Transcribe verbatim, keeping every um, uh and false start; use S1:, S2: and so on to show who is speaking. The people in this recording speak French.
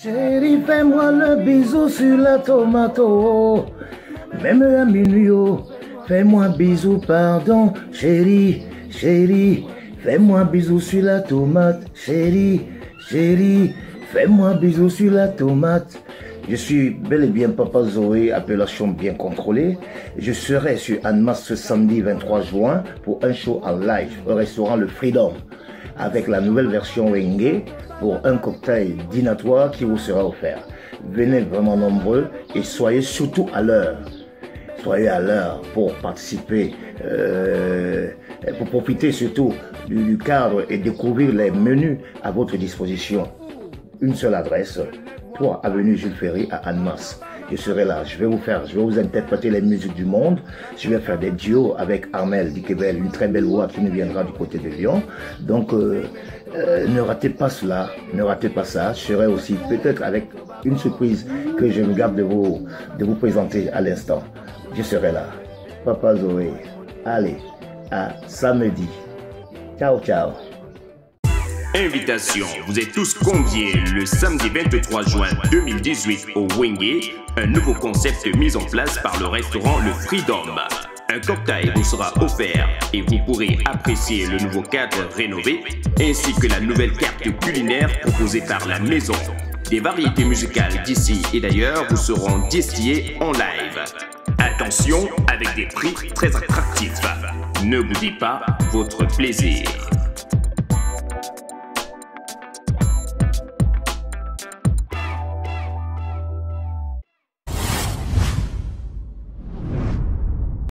S1: Chérie, fais-moi le bisou sur la tomato. Même à minuit, oh, fais-moi un bisou, pardon. Chérie, chérie, fais-moi un bisou sur la tomate. Chérie, chérie, fais-moi un bisou sur la tomate. Je suis bel et bien Papa Zoé, appellation bien contrôlée. Je serai sur Annemasse ce samedi vingt-trois juin pour un show en live au restaurant Le Freedom avec la nouvelle version Wenge pour un cocktail dînatoire qui vous sera offert. Venez vraiment nombreux et soyez surtout à l'heure. Soyez à l'heure pour participer, euh, pour profiter surtout du, du cadre et découvrir les menus à votre disposition. Une seule adresse, trois avenue Jules Ferry à Annemasse. Je serai là, je vais vous faire, je vais vous interpréter les musiques du monde. Je vais faire des duos avec Armel Dikebel, une très belle voix qui nous viendra du côté de Lyon. Donc euh, euh, ne ratez pas cela, ne ratez pas ça. Je serai aussi peut-être avec une surprise que je me garde de vous, de vous présenter à l'instant. Je serai là. Papa Zoé, allez, à samedi. Ciao, ciao.
S2: Invitation, vous êtes tous conviés le samedi vingt-trois juin deux mille dix-huit au Wenge, un nouveau concept mis en place par le restaurant Le Freedom. Un cocktail vous sera offert et vous pourrez apprécier le nouveau cadre rénové ainsi que la nouvelle carte culinaire proposée par la maison. Des variétés musicales d'ici et d'ailleurs vous seront distillées en live. Attention, avec des prix très attractifs. Ne boudez pas votre plaisir.